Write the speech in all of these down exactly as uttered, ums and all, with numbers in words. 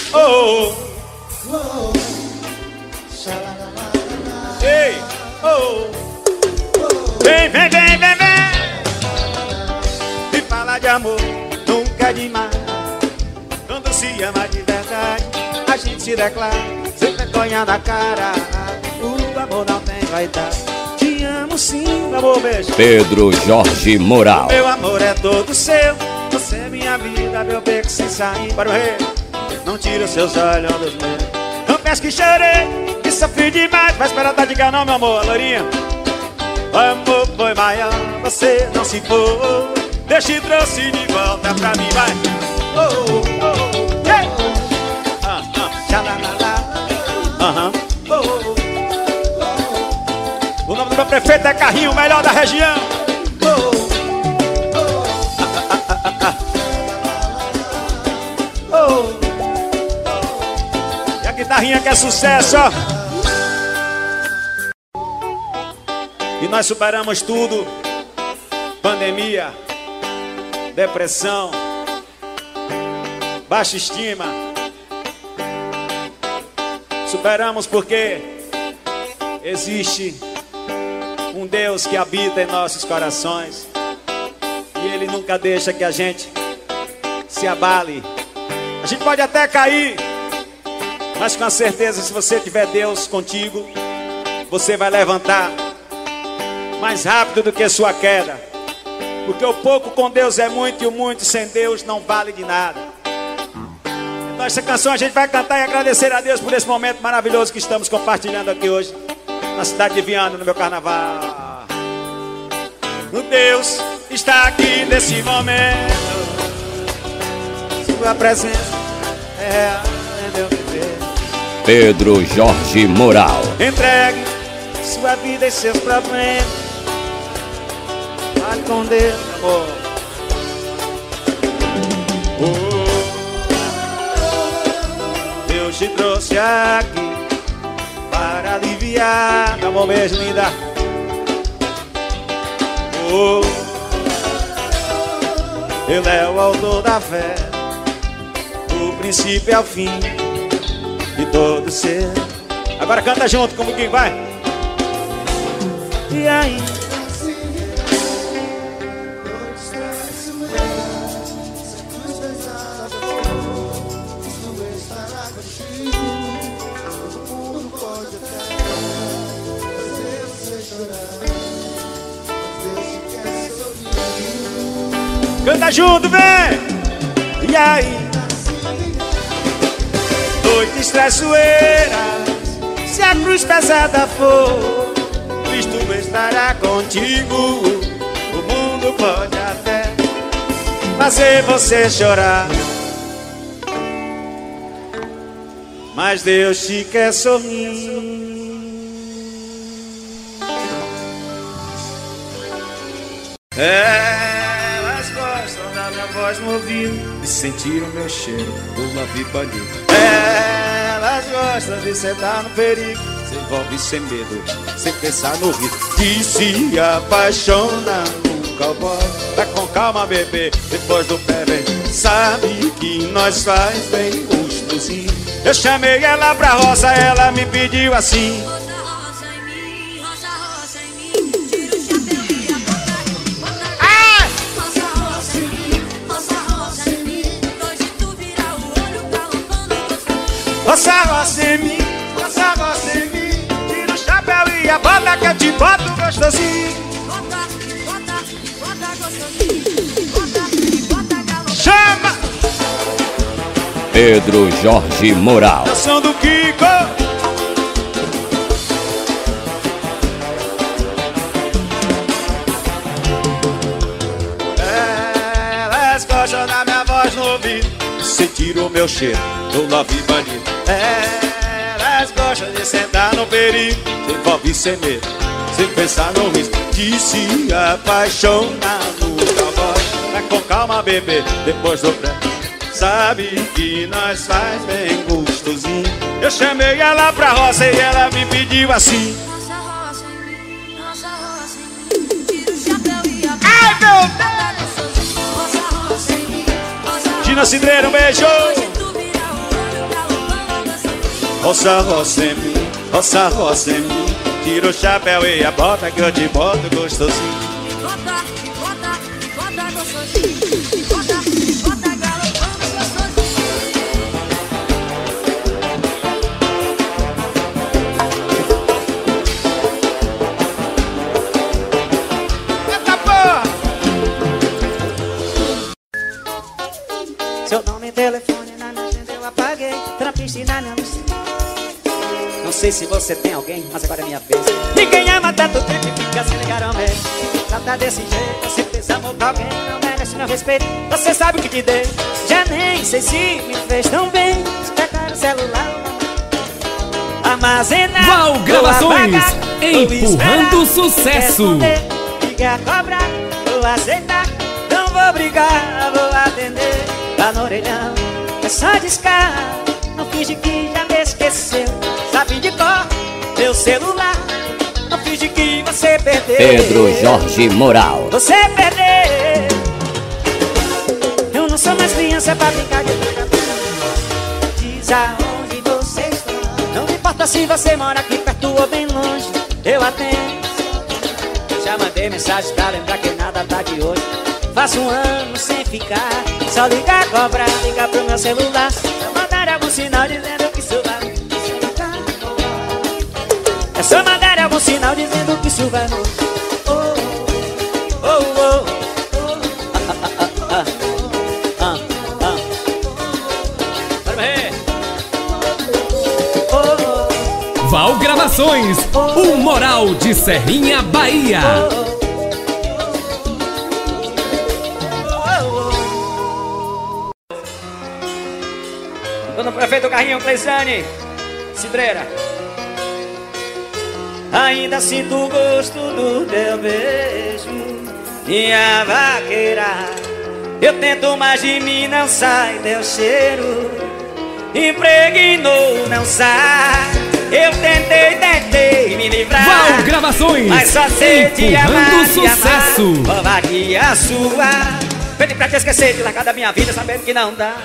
Oh, oh. Ei, oh. Vem, vem, vem, vem, vem. E falar de amor nunca é demais. Quando se ama de verdade, a gente se declara sem vergonha na cara. O amor não tem vaidade. Te amo sim, meu amor, beijo. Pedro Jorge Moral. Meu amor é todo seu. Você é minha vida, meu beco sem sair para o rei. Não tira os seus olhos dos meus. Confesso que chorei, que sofri demais. Vai esperar tá de cá não, meu amor, lourinha. O amor foi maior, você não se for. Deixa e trouxe de volta pra mim, vai. Oh, oh, oh, hey. Ah, ah, xalalala. Aham. Oh, oh, oh. O nome do meu prefeito é Carrinho, o melhor da região. Oh, oh. Ah, ah, ah, ah, ah. Oh. E a guitarrinha que é sucesso, ó. E nós superamos tudo. Pandemia, depressão, baixa estima. Superamos porque existe um Deus que habita em nossos corações. E Ele nunca deixa que a gente se abale. A gente pode até cair, mas com a certeza, se você tiver Deus contigo, você vai levantar mais rápido do que sua queda. Porque o pouco com Deus é muito e o muito sem Deus não vale de nada. Então essa canção a gente vai cantar e agradecer a Deus por esse momento maravilhoso que estamos compartilhando aqui hoje na cidade de Viana, no meu carnaval. O Deus está aqui nesse momento. Sua presença é meu viver. Pedro Jorge Moral. Entregue sua vida e seus problemas. Fale com Deus, amor. Oh, Deus te trouxe aqui para aliviar, meu amor, beijo, linda. Oh, Ele é o autor da fé, do princípio ao fim de todo ser. Agora canta junto comigo, vai. E aí? Canta junto, vem! E aí? Noites traiçoeiras, se a cruz pesada for, Cristo estará contigo. O mundo pode até fazer você chorar, mas Deus te quer sorrir. Elas gostam da minha voz no ouvido, de sentir o meu cheiro do love bandido. Elas gostam de sentar no perigo, se envolve sem medo, sem pensar no risco. Que se apaixona num cowboy, vai com calma, bebê, depois do pé vem. Sabe que nós faz bem gostosinho. Eu chamei ela pra roça, ela me pediu assim: roça, roça em mim, roça, roça em mim. Tira o chapéu e a bota que eu te boto gostosinho. Bota, bota, bota gostosinho. Bota, bota galopão. Chama! Pedro Jorge Moral. Canção do Kiko. Elas gostam da minha voz no ouvido, sentir o meu cheiro do love bandido. Elas gostam de sentar no perigo, se envolve sem medo, sem pensar no risco. De se apaixonar no cowboy, vai com calma, bebê, depois do pré. Sabe que nós faz bem gostosinho. Eu chamei ela pra roça e ela me pediu assim: roça, roça em mim, roça, roça em mim. Tira o chapéu e a bota. Ai, meu Deus! Roça, roça em mim, roça, roça. Gina Cidreira, um beijo! Roça, roça em mim, roça, roça em mim. Tira o chapéu e a bota que eu te boto gostosinho. Bota, bota, bota gostosinho. Bota, bota galopando gostosinho. Eita porra! Seu nome e telefone na minha agenda eu apaguei. Trampiste na minha luz. Não sei se você tem alguém, mas agora é minha vez. Ninguém ama tanto tempo e fica sem ligar ao mês. Trata desse jeito, você fez amor com alguém. Não merece meu respeito, você sabe o que te dei. Já nem sei se me fez tão bem. Se pegar o celular, armazenar, Val Gravações, apagar, empurrando sucesso. Ligar, cobrar, vou aceitar. Não vou brigar, vou atender. Tá no orelhão, é só discar. Não finge que já me esqueceu. Sabe de cor, meu celular. Não finge que você perdeu. Pedro Jorge Moral. Você perdeu. Eu não sou mais criança pra brincar de brincadeira. Diz aonde você está. Não me importa se você mora aqui perto ou bem longe. Eu atendo. Já mandei mensagem pra lembrar que nada tá de hoje. Faço um ano sem ficar. Só ligar, cobrar, ligar pro meu celular. Pra mandar algum sinal dizendo que isso vai. É só mandar algum sinal dizendo que isso vai no. Oh, oh, oh, oh. Ah, ah, ah, ah. Bora morrer. Oh, oh. Val Gravações, o Moral de Serrinha, Bahia. Dona Prefeito Carrinho Cleisane Cidreira. Ainda sinto o gosto do teu beijo, minha vaqueira. Eu tento, mas de mim não sai teu cheiro. Impregnou, não sai. Eu tentei, tentei me livrar. Val Gravações, mas só sei te amar, empurrando te amar. sucesso. Covardia sua. Pedi pra te esquecer de largar da minha vida, sabendo que não dá.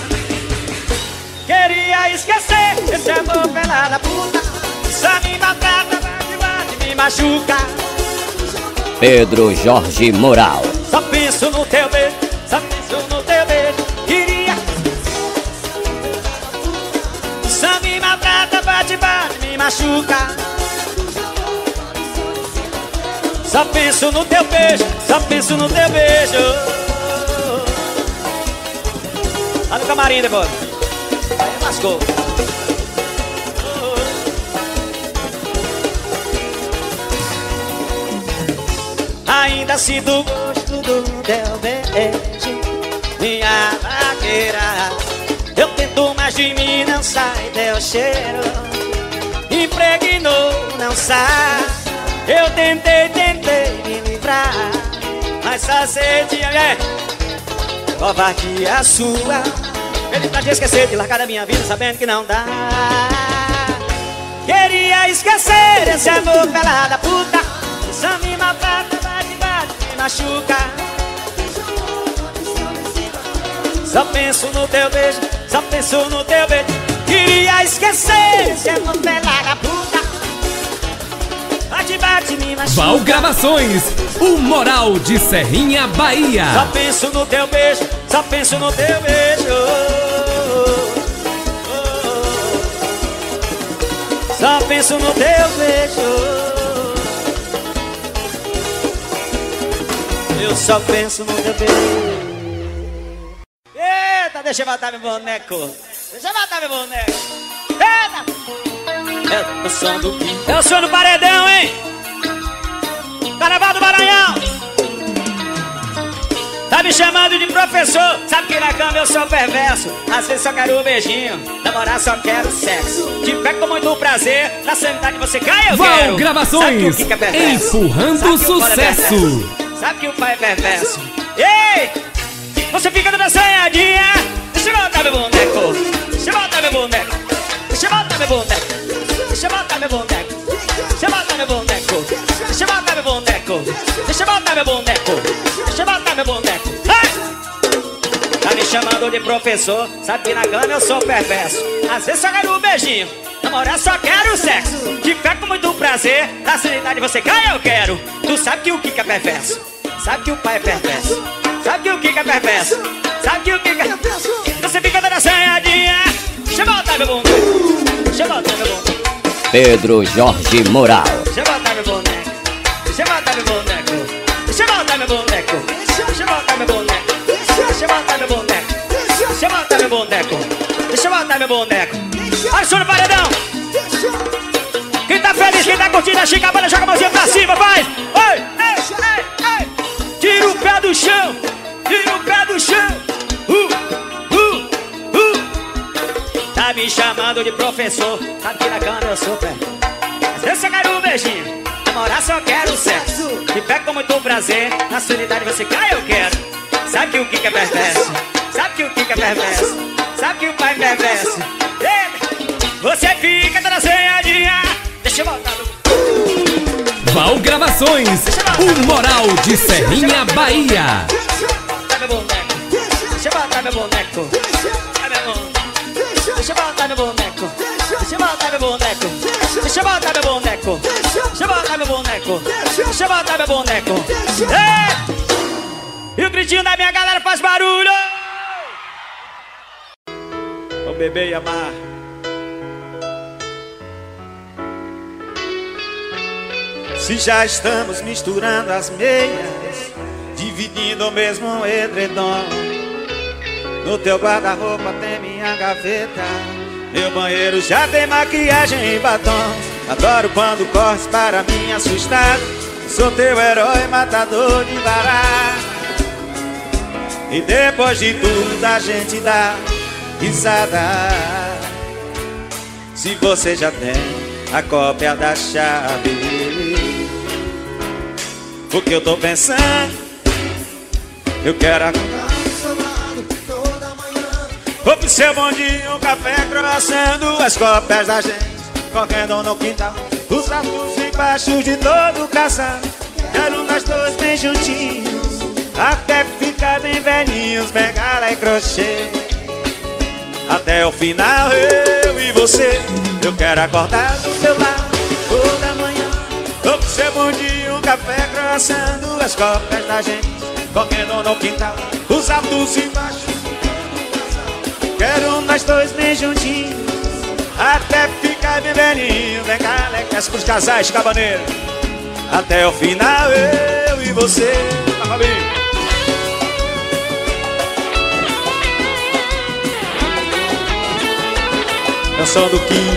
Queria esquecer esse amor pelada puta. Só me maltrata, bate, bate, me machuca. Pedro Jorge Moral. Só penso no teu beijo, só penso no teu beijo. Queria. Só me maltrata, bate, bate, me machuca. Só penso no teu beijo, só penso no teu beijo. Lá no camarim depois. Aí lascou. Ainda sinto o gosto do teu beijo, minha vaqueira. Eu tento, mas de mim não sai teu cheiro. Impregnou, não sai. Eu tentei, tentei me livrar, mas só sei de olhar. Covardia sua. Ele pra te esquecer de largar da minha vida, sabendo que não dá. Queria esquecer esse amor pelada puta. Só me maltrata, bate, bate, me machuca. Só penso no teu beijo, só penso no teu beijo. Queria esquecer esse amor pelada puta. Bate, bate, me machuca. Val Gravações, o Moral de Serrinha, Bahia. Só penso no teu beijo, só penso no teu beijo. Só penso no teu beijo. Eu só penso no teu beijo. Eita, deixa eu botar meu boneco. Deixa eu botar meu boneco. Eita! É o som do... É o som do paredão, hein? Carnaval do Maranhão. Tá me chamando de professor. Sabe que na cama eu sou perverso. Às vezes só quero um beijinho, namorar só quero sexo. Te pego com muito prazer, na sanidade você cai, eu Val quero. Gravações, Sabe que o Kika é perverso? empurrando Sabe que o Paulo é sucesso. perverso? Sabe que o pai é perverso? Ei! Você fica toda sonhadinha. Deixa eu botar meu boneco. Deixa eu botar meu boneco. Deixa eu botar meu boneco. Deixa eu botar meu boneco. Deixa eu botar meu boneco. Deixa eu botar meu boneco. Deixa eu botar meu boneco. Deixa eu botar meu boneco. Ai! Tá me chamando de professor. Sabe que na cama eu sou perverso. Às vezes só quero um beijinho, namorar só quero sexo. De fé com muito prazer, na sanidade você cai, eu quero. Tu sabe que o Kika é perverso, sabe que o pai é perverso, sabe que o Kika é perverso, sabe que o Kika é perverso. Você fica dando assanhadinha. Deixa eu voltar meu boneco, deixa eu voltar meu boneco. Pedro Jorge Moral. Deixa eu voltar meu boneco, deixa eu voltar meu boneco, deixa eu voltar meu boneco, deixa eu voltar meu boneco, deixa eu voltar meu boneco, deixa eu voltar meu boneco, deixa eu voltar meu boneco. Olha o som no paredão. Quem tá feliz, quem tá curtindo a Chicabana, joga a mãozinha pra cima, vai! Oi, ei, ei, ei! Tira o pé do chão, tira o pé do chão. Uh, uh, uh. Tá me chamando de professor, aqui na cama eu sou pé. Às vezes você quer um beijinho, namorar só quero sexo. Me pega com muito prazer, na solidariedade você cai, eu quero. Sabe que o Kika é perverso, sabe que o Kika é perverso, sabe que o pai é perverso. Você fica dando assanhadinha. Deixa eu voltar no... Val Gravações, o Moral de Serrinha, Bahia. Deixa eu voltar meu boneco, deixa eu voltar meu boneco, deixa eu voltar meu boneco, deixa eu voltar meu boneco, deixa eu voltar meu boneco, deixa eu voltar meu boneco, deixa eu voltar meu boneco. E o gritinho da minha galera faz barulho. Vou beber e amar. Se já estamos misturando as meias, dividindo o mesmo edredom. No teu guarda-roupa tem minha gaveta, meu banheiro já tem maquiagem e batom. Adoro quando corres para me assustar, sou teu herói matador de barato. E depois de tudo a gente dá risada. Se você já tem a cópia da chave, o que eu tô pensando, eu quero acordar do seu lado toda manhã. Vou pro seu bondinho, um café crossando, as cópias da gente correndo no quintal, os ratos embaixo de todo o casal. Quero nós dois bem juntinhos, até ficar bem velhinhos, bengala e crochê. Até o final eu e você, eu quero acordar do seu lado toda manhã. Vou pro seu bondinho, um café crossando, as cópias da gente correndo no quintal, os altos embaixo. Quero nós dois bem juntinhos, até ficar bem velhinho, vem cá, lecas pros casais cabaneiros. Até o final eu e você, tá, Fabinho? Canção do Kim.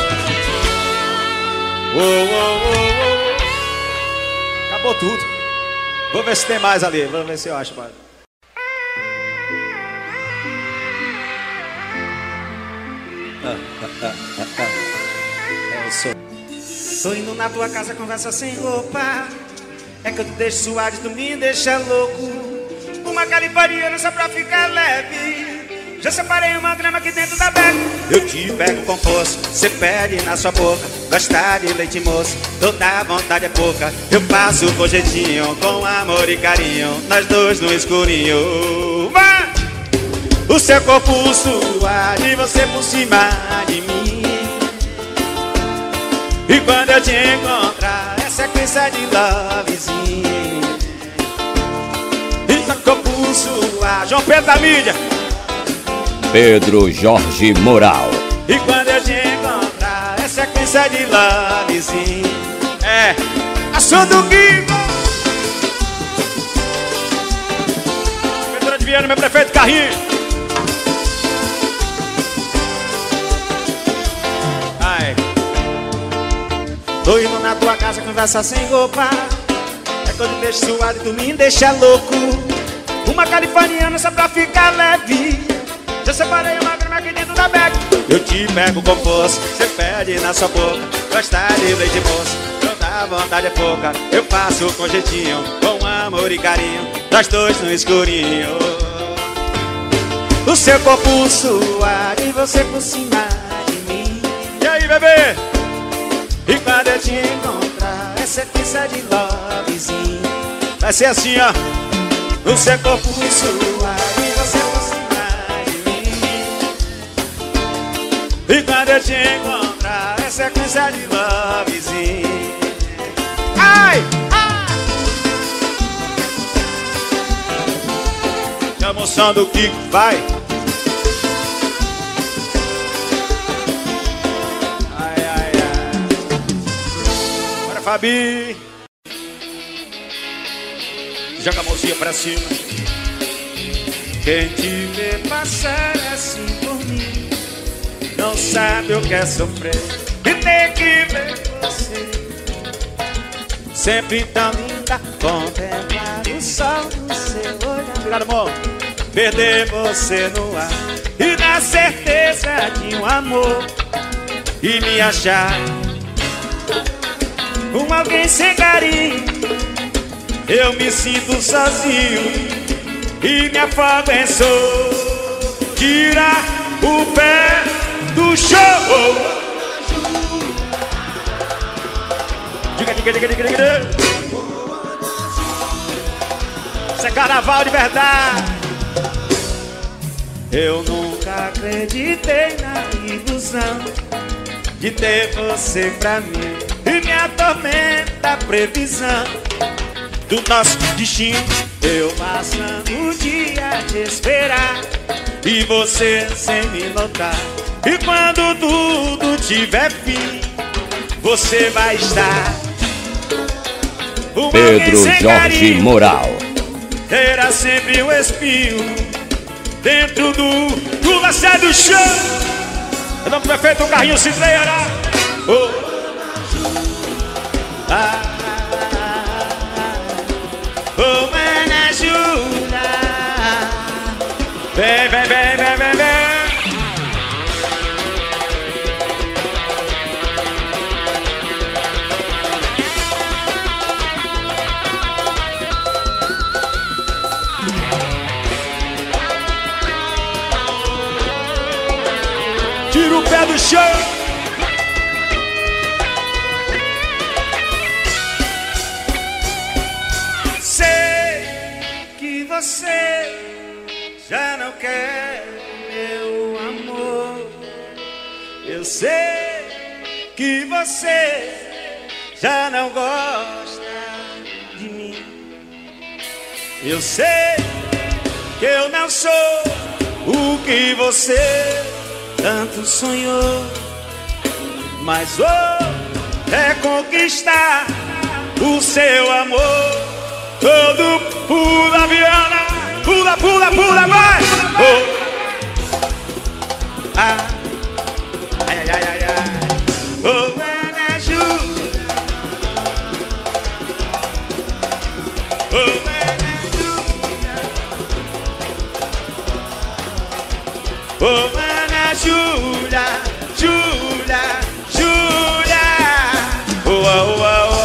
Oh, oh, oh, oh. Acabou tudo. Vou ver se tem mais ali. Vou ver se eu acho mais. Ah, ah, ah, ah, ah. É, eu sou. Tô indo na tua casa, conversa sem roupa. É que eu te deixo suado e tu me deixa louco. Uma calipariana só pra ficar leve. Já separei uma grama aqui dentro da bega. Eu te pego com força, cê pede na sua boca. Gosta de leite moço, toda vontade é pouca. Eu passo com jeitinho, com amor e carinho, nós dois no escurinho. Vai! O seu corpo suado e você por cima de mim. E quando eu te encontrar, é sequência de lovezinho. E seu corpo suado, João Pedro da mídia. Pedro Jorge Moral. E quando eu te encontrar, é sequência de lovezinho. É, a som do Guigo. Prefeitura de Viana, meu prefeito Carrinho. Ai. Tô indo na tua casa, conversa sem roupa. É quando eu deixo suado e tu me deixa louco. Uma californiana só pra ficar leve. Já separei uma grama aqui dentro da bag. Eu te pego com força, cê pede na sua boca. Gosta de leite moço, toda vontade é pouca. Eu faço com jeitinho, com amor e carinho, nós dois no escurinho. O seu corpo suado e você por cima de mim. E aí, bebê? E quando eu te encontrar, é sequência de lovezinho. Vai ser assim, ó. O seu corpo suado e você por cima. E quando eu te encontrar, para é sequência de lovezinho. Ai, ai. A emoção do Kiko, vai. Ai, ai, ai. Bora, Fabi. Joga a mãozinha pra cima. Quem te vê passar assim por mim não sabe o que é sofrer e ter que ver você sempre tão linda, contemplar o sol do seu olhar. Obrigado, amor. Perder você no ar e na certeza de um amor e me achar com alguém sem carinho. Eu me sinto sozinho e me afogo em sol. Tirar o pé do show. Diga, diga, diga, diga, diga. Isso é carnaval de verdade. Eu nunca acreditei na ilusão de ter você pra mim e me atormenta a previsão do nosso destino. Eu passando o dia a te esperar e você sem me notar. E quando tudo tiver fim, você vai estar Pedro Jorge Moral. Era sempre um espinho dentro do do laçar do chão. Eu não prefeito um carrinho se treinar. Oh. Ah. Oh, me ajuda. Vem, vem, vem, vem, vem, vem. Tira o pé do chão. Você já não quer meu amor. Eu sei que você já não gosta de mim. Eu sei que eu não sou o que você tanto sonhou. Mas vou reconquistar o seu amor. Todo pula, Viana, pula, pula, pula, vai! Oh. Ah. Ai, ai, ai, ai, ai. Oh, me ajuda. Oh, me ajuda. Oh, me ajuda, ajuda, ajuda. Oh, oh, oh, oh.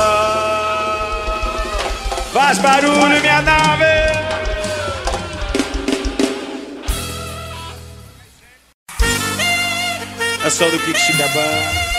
Faz barulho, minha nave. É só do Kiko Xingabá.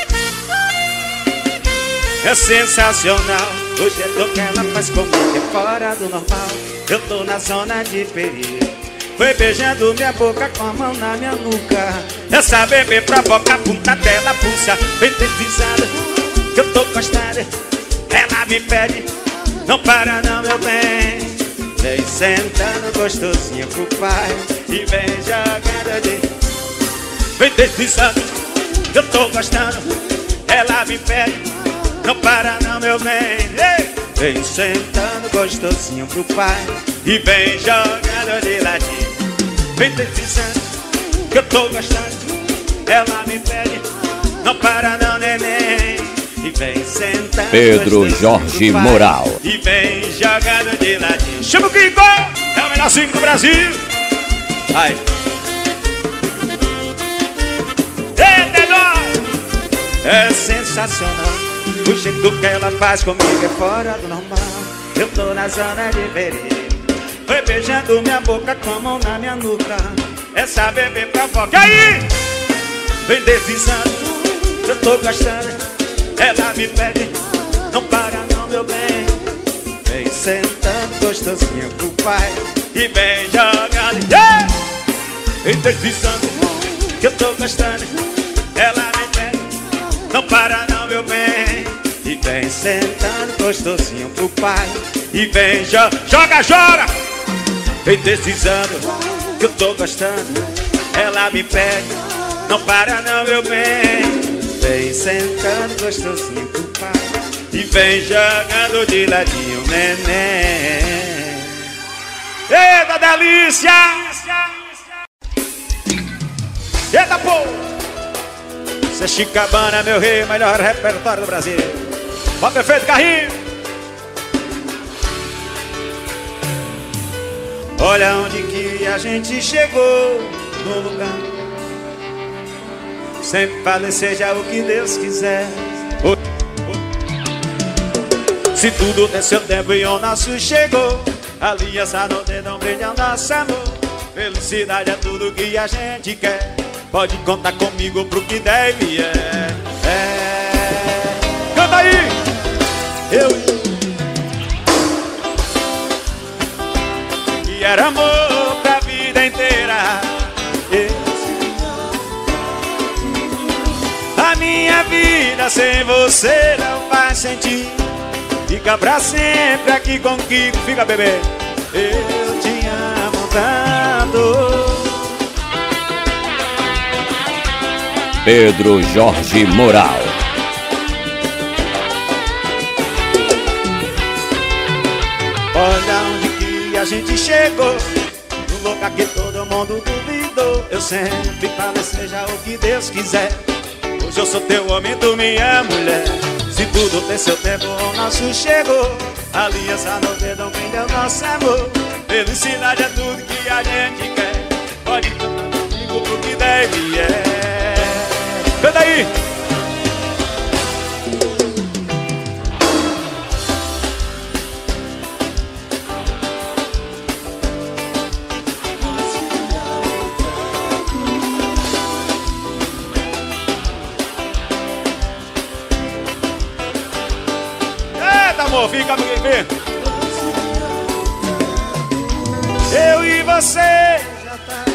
É sensacional. O jeito que ela faz comigo é fora do normal. Eu tô na zona de perigo. Foi beijando minha boca com a mão na minha nuca. Essa bebê provoca a punta dela pulsa. Bem deslizada, que eu tô gostada. Ela me pede, não para não, meu bem. Vem sentando gostosinho pro pai e vem jogando de... Vem deslizando, eu tô gostando. Ela me pede, não para não, meu bem. Vem sentando gostosinho pro pai e vem jogando de ladinho. Vem deslizando, que eu tô gostando. Ela me pede, não para não, neném. E vem sentando Pedro Jorge Moral. E vem jogando de ladinho. Chama o Kiko, é o melhor cinco do Brasil. Vai. É sensacional. O jeito que ela faz comigo é fora do normal. Eu tô na zona de perigo. Foi beijando minha boca com a mão na minha nuca. Essa bebê provoca. E aí? Vem deslizando, eu tô gostando. Ela me pede, não para não, meu bem. Vem sentando gostosinho pro pai e vem jogando. Yeah! Vem deslizando, que eu tô gostando. Ela me pede, não para não, meu bem. E vem sentando gostosinho pro pai. E vem, jo joga, joga. Vem deslizando, que eu tô gostando. Ela me pede, não para não, meu bem. Vem sentando gostosinho pro pai. E vem jogando de ladinho, neném. Eita delícia! Eita pô! Cê Chicabana, meu rei, melhor repertório do Brasil. Ó, perfeito carrinho. Olha onde que a gente chegou, no lugar. Sempre falei, seja o que Deus quiser. Se tudo tem seu tempo e o nosso chegou. Aliança no dedo, brilha nosso amor. Felicidade é tudo que a gente quer. Pode contar comigo pro que deve, é, é. Canta aí! Eu e era amor pra vida inteira. Eu... A minha vida sem você não faz sentido. Fica pra sempre aqui com Kiko. Fica, bebê. Eu te amo tanto. Pedro Jorge Moral. Olha onde que a gente chegou, no lugar que todo mundo duvidou. Eu sempre falei, seja o que Deus quiser. Hoje eu sou teu homem, tu minha mulher. Se tudo tem seu tempo, o nosso chegou. Aliança no dedo, brilha o nosso amor. Felicidade é tudo que a gente quer. Pode cantar comigo pro que deve, é. Canta aí! Eita, amor, fica no ver. Eu e você já tá.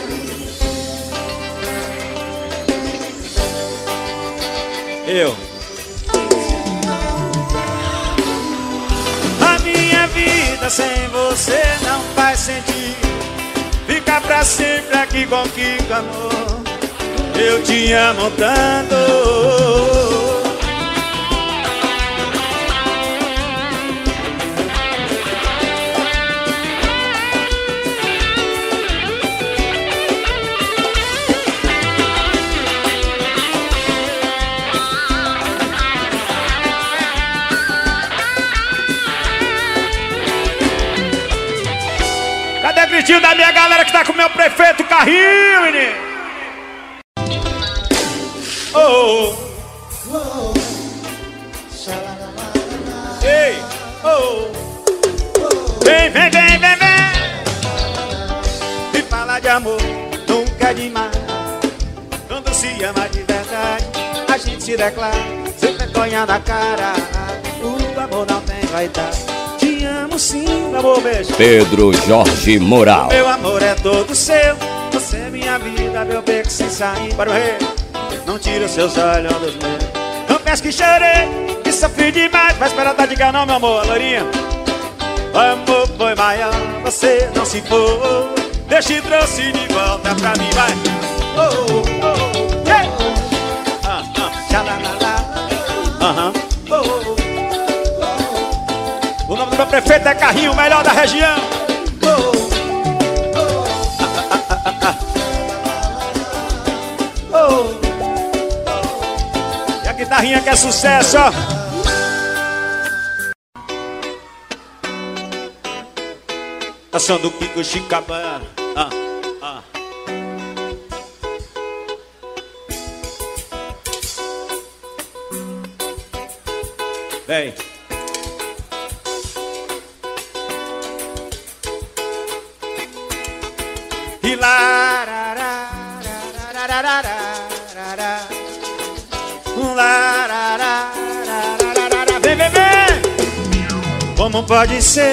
Eu. A minha vida sem você não faz sentido. Fica pra sempre aqui com Kiko, amor. Eu te amo tanto. Cadê o gritinho da minha galera que tá com o meu prefeito carrinho, menino? Oh, oh, oh. Ei, oh, oh. Vem, vem, vem, vem, vem. E falar de amor nunca é demais. Quando se ama de verdade, a gente se declara, sem vergonha na cara. O amor não tem vaidade. Te amo sim, meu amor, beijo. Pedro Jorge Moral. Meu amor é todo seu. Você é minha vida, meu beco sem sair para o rei. Não tira os seus olhos dos meus. Não penso que chorei, que sofri demais. Vai esperar tá de cá não, meu amor, lourinha. O amor foi maior, você não se for. Deixa e trouxe de volta pra mim, vai. Oh, oh, oh, hey. Ah, ah, tchalalala. Aham, oh, oh, oh. O nome do meu prefeito é Carrinho, o melhor da região. Oh, oh, ah, ah, ah, ah. Oh, oh. E a guitarrinha que é sucesso, ó. Ação do Kiko Chicabana. Ah, ah. Vem. E lá, ra, ra, ra, ra, ra, ra, ra. Lá, ra, ra, ra, ra, ra. Vem, vem, vem. Como pode ser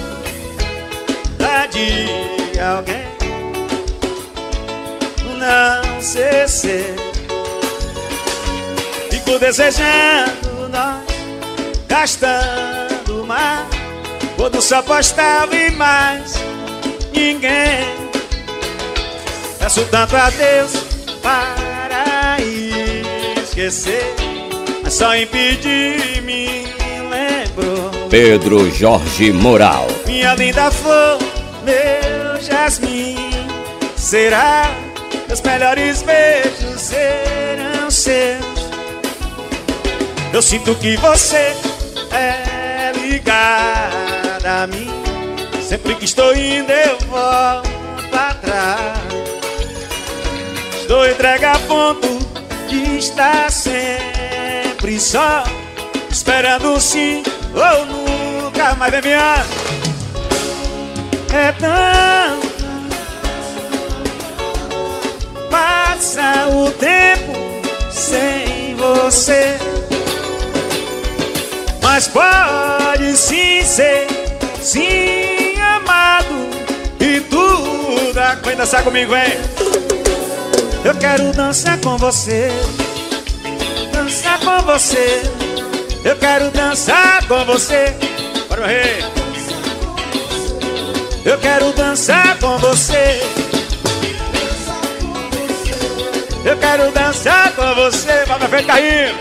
a de alguém não ser ser? Fico Vivo desejando nós, gastando mais. Quando só postava e mais ninguém. Peço tanto a Deus para esquecer, mas só impedir me lembrou. Pedro Jorge Moral. Minha linda flor, meu jasmim, será? Meus melhores beijos serão seus. Eu sinto que você é ligada a mim. Sempre que estou indo eu volto atrás. Estou entregue a ponto de estar sempre só, esperando sim ou nunca mais. Vem, minha. É tanto, passa o tempo sem você, mas pode sim ser, sim amado. E tudo a coisa dançar comigo, hein? Eu quero dançar com você, dançar com você. Eu quero dançar com você. Bora, meu rei. Eu quero dançar com você. Eu quero dançar com você. Vai pra frente, carrinho.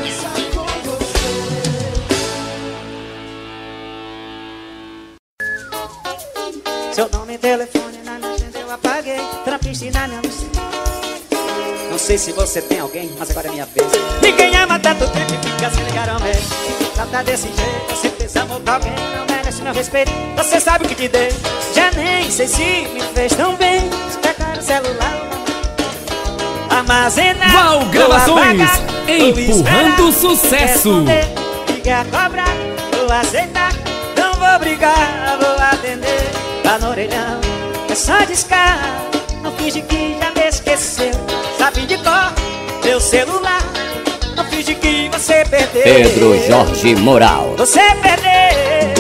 Seu nome e telefone na minha agenda eu apaguei. Trampista na minha luz. Não sei se você tem alguém, mas agora é minha vez. Ninguém ama tanto tempo e fica sem ligar ao mês. Trata desse jeito, você fez amor com alguém, não merece meu respeito. Você sabe o que te dei, já nem sei se me fez tão bem. Se pegar o celular, armazenar, Val Gravações, apagar, empurrando sucesso. Ligar, cobrar, vou aceitar. Não vou brigar, vou atender. Tá no orelhão, é só discar. Não finge que já me esqueceu. Sabe de cor, meu celular. Não finge que você perdeu. Pedro Jorge Moral. Você perdeu.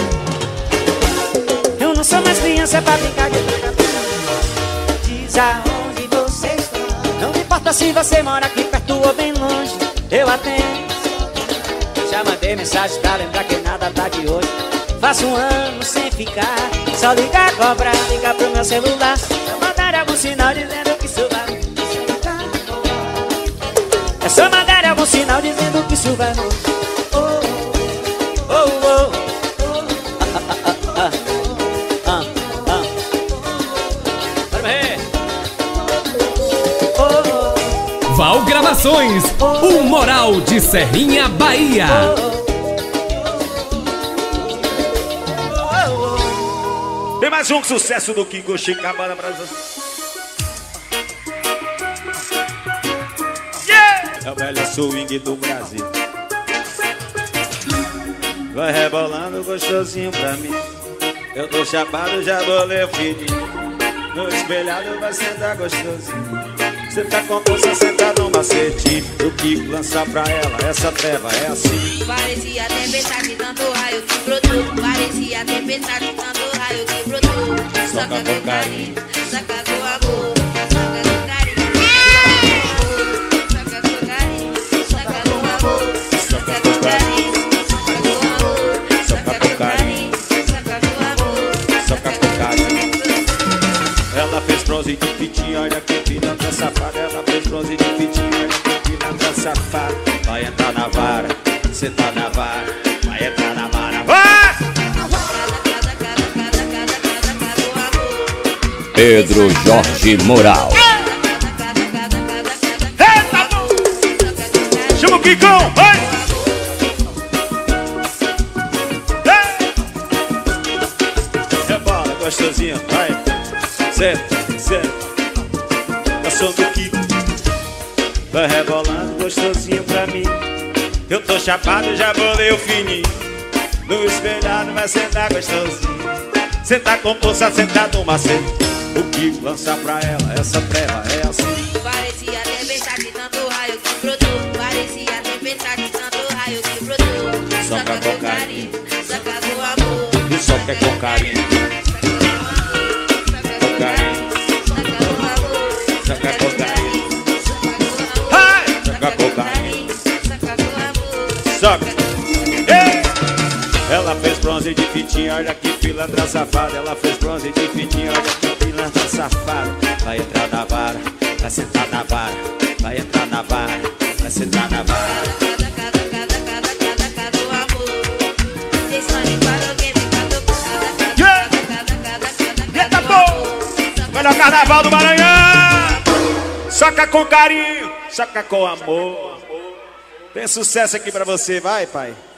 Eu não sou mais criança pra brincar de brincadeira. Diz aonde você está. Não me importa se você mora aqui perto ou bem longe, eu atendo. Já mandei mensagem pra lembrar que nada tá de hoje. Faço um ano sem ficar. Só ligar, cobrar, ligar pro meu celular. Eu mandar algum sinal dizendo que isso vai. É só mandar algum sinal dizendo que isso vai. Oh, oh, oh, oh. Ah, ah, ah, ah. Bora ver. Oh, oh. Val Gravações, o Moral de Serrinha, Bahia. Tem mais um sucesso do Kiko Chicabana Brasil. Yeah! É o velho swing do Brasil. Vai rebolando gostosinho pra mim. Eu tô chapado, já bolei o fininho. No espelhado vai sentar gostosinho. Cê tá com força, senta no macete. O Kiko lança pra ela, essa treva é assim. Parecia tempestade, tanto raio que brotou. Parecia tempestade, tanto raio que brotou. Soca com carinho, soca com amor. Soca com carinho, soca com carinho. Soca com amor, soca com carinho. Soca com carinho, soca com amor. Soca com carinho. Ela fez bronze de fitinha, olha que pilantra safada. Ela fez bronze de fitinha, olha que pilantra safada. Vai entrar na vara, cê tá na vara. Vai entrar na vara, vai! Pedro Jorge Moral. Chama o Kikão, vai! Rebola, gostosinha, vai! Senta, senta. Eu sou do Kiko. Vai rebolando gostosinho pra mim. Eu tô chapado, já bolei o fininho. No espelhado vai sentar gostosinho. Senta com força, senta no macete. O Kiko lança pra ela, essa treva é assim. Parecia tempestade, tanto raio que brotou. Parecia tempestade, tanto raio que brotou. Soca com carinho, soca com amor. e só quer com carinho. Com carinho, soca com carinho. Ai! Soca com carinho. bronze de fitinha, olha que pilantra safada. Ela fez bronze de fitinha, olha que pilantra safada. Vai entrar na vara, vai sentar na vara. Vai entrar na vara, vai sentar na vara. Cada, cada, cada, cada, cada, cada o amor. Vocês sonham para alguém ficar tocando. Cada, cada, cada, cada, cada o amor. Melhor carnaval do Maranhão. Soca com carinho, soca com amor. Tem sucesso aqui pra você, vai, pai.